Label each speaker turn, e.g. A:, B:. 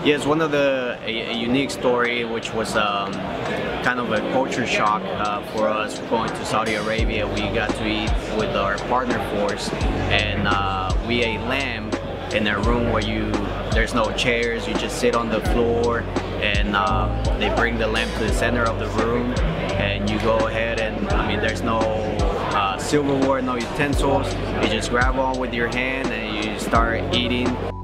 A: Yeah, it's one of a unique story, which was kind of a culture shock for us going to Saudi Arabia. We got to eat with our partner force, and we ate lamb in a room where there's no chairs, you just sit on the floor, and they bring the lamb to the center of the room, and you go ahead and, I mean, there's no silverware, no utensils. You just grab on with your hand and you start eating.